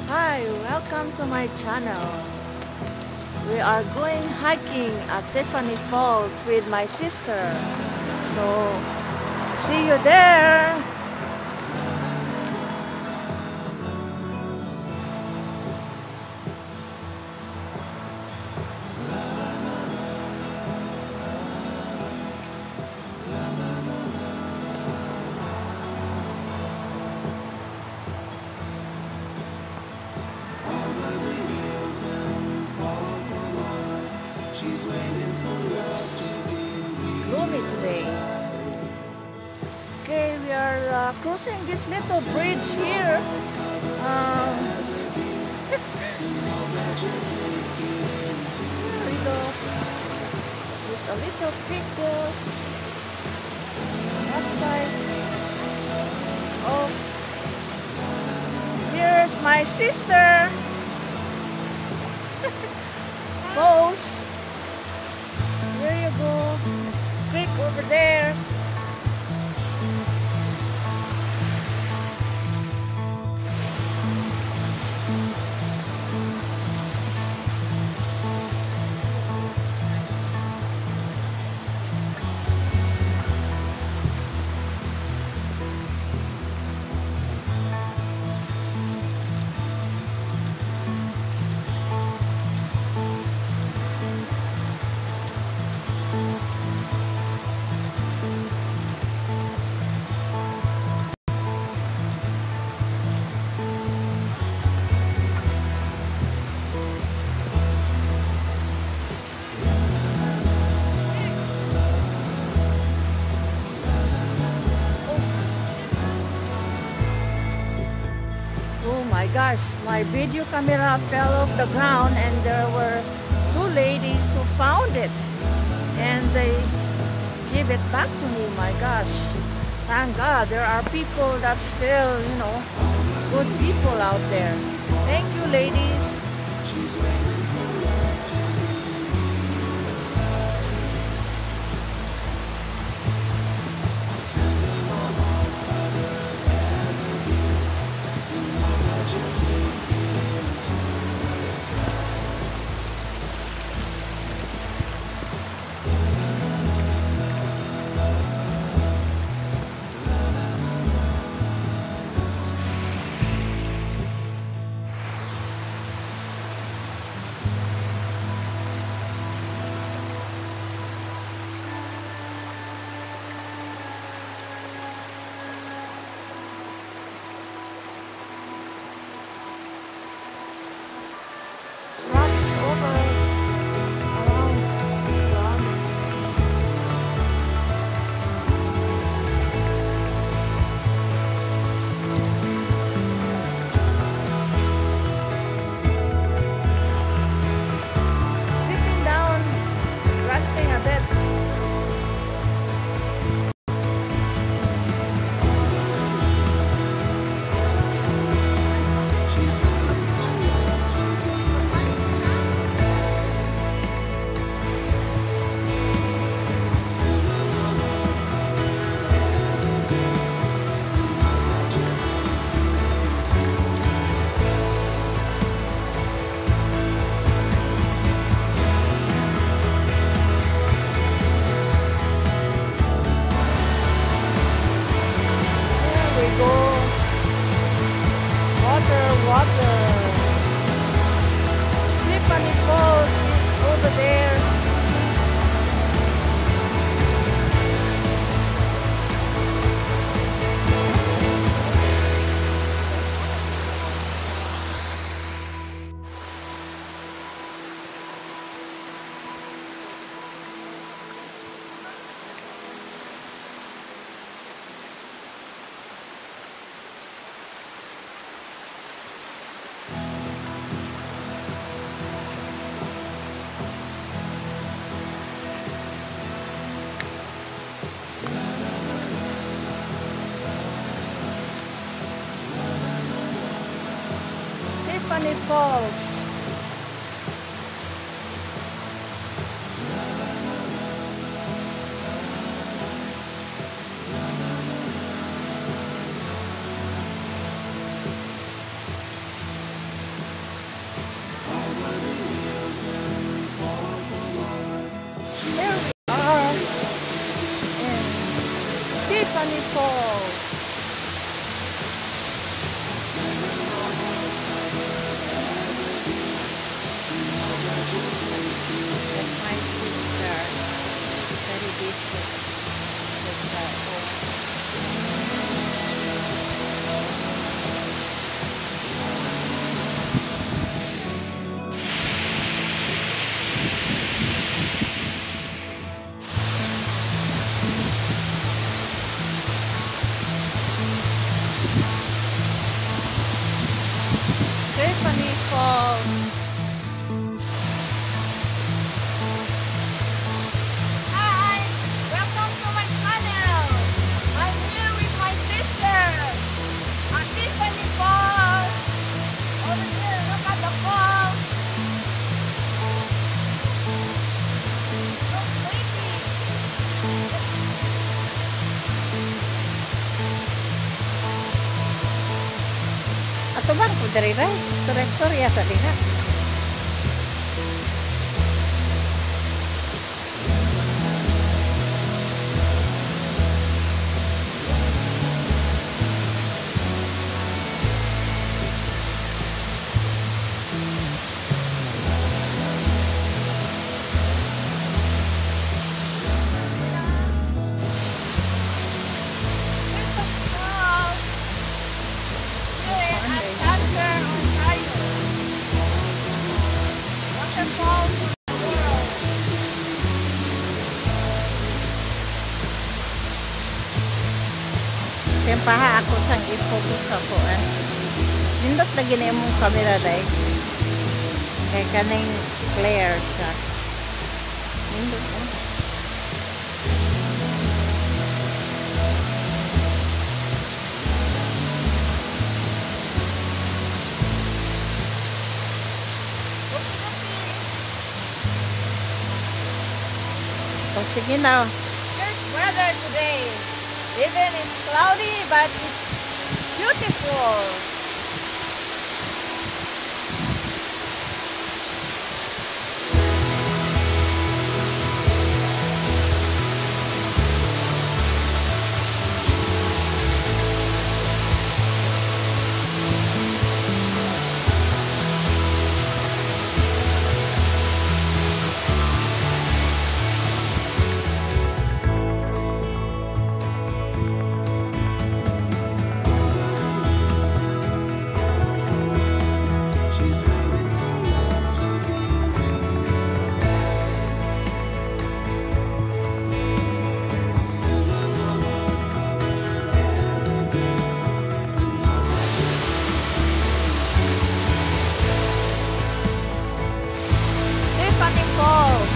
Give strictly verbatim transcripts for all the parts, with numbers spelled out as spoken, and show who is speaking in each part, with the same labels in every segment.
Speaker 1: Hi, welcome to my channel. We are going hiking at Tiffany Falls with my sister. So, see you there! Gloomy today. Okay, we are uh, crossing this little bridge here. Um, here we go. There's a little pickle. That side. Oh, here's my sister. Pose. There you go. Click over there. Oh my gosh, my video camera fell off the ground and there were two ladies who found it and they give it back to me. My gosh, thank God there are people that still, you know, good people out there. Thank you, ladies. Rocks over around this ground. Sitting down, resting a bit. There we go. Water, water. Tiffany Falls is over there. Tiffany Falls. Falls. That's my sister. Very busy with her own. Tiffany Falls. Hi! Welcome to my channel! I'm here with my sister at Tiffany Falls. Over here, look at the falls. So pretty. Ato ba po diri ra? Storya sa diha. Ancaster, Ontario. Waterfall for the world. Tempaha ako sang i-focus ako eh. Nindot lagi na imong camera day. Kaya kaning flare siya. Nindot eh. Oh, sige na. Good weather today. Even it's cloudy, but it's beautiful. Tiffany Falls.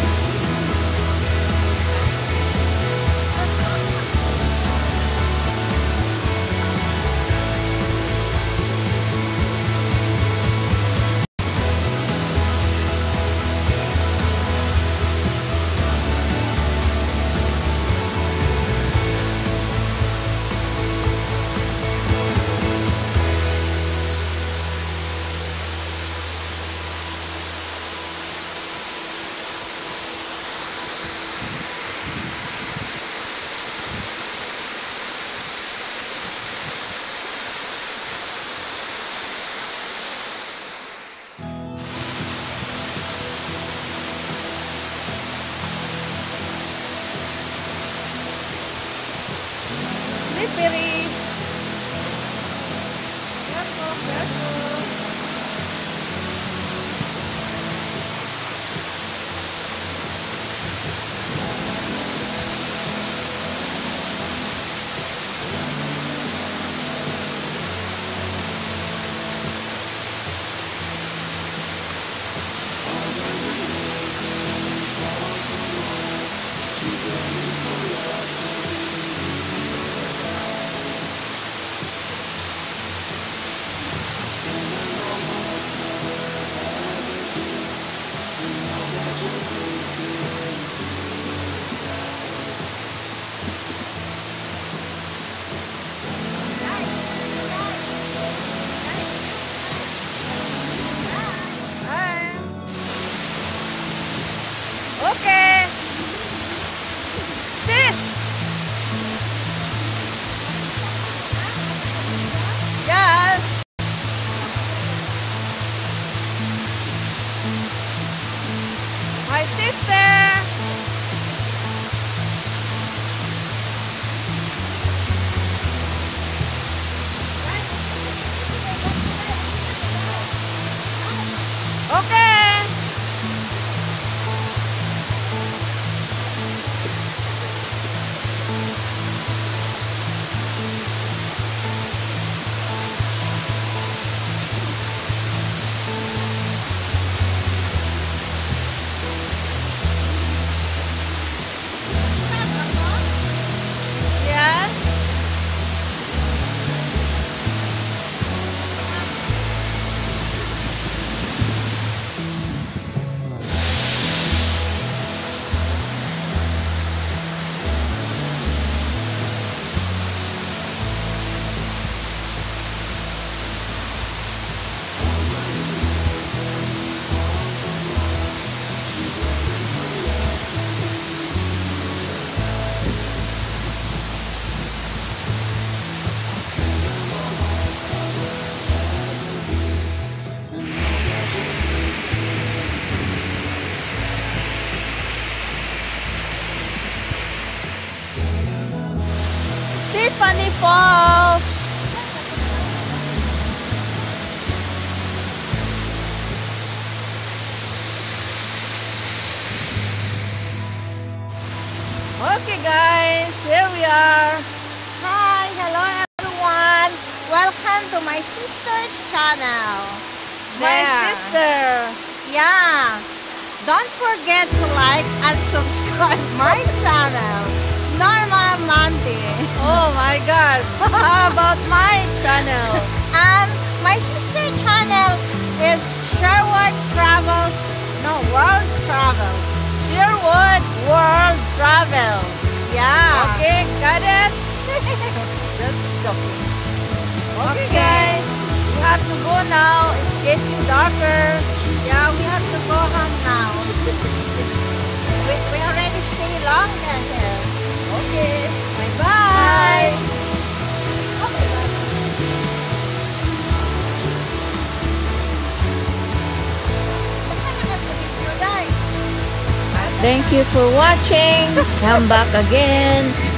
Speaker 1: Slippery. Careful, careful. sister. Okay. Yeah. Tiffany Falls. Okay guys, here we are.
Speaker 2: Hi, hello everyone. Welcome to my sister's channel.
Speaker 1: My
Speaker 2: There.
Speaker 1: sister.
Speaker 2: Yeah. Don't forget to like and subscribe my channel. Norma Mandy.
Speaker 1: Oh my gosh. How about my channel?
Speaker 2: And my sister channel is Sherwood Travels. No, World Travels.
Speaker 1: Sherwood World Travels.
Speaker 2: Yeah.
Speaker 1: Okay, got it? Just joking. Okay guys, we have to go now. It's getting darker.
Speaker 2: Yeah, we have to go home now. we, we already stay long here.
Speaker 1: Okay, bye-bye. Thank you for watching. Come back again.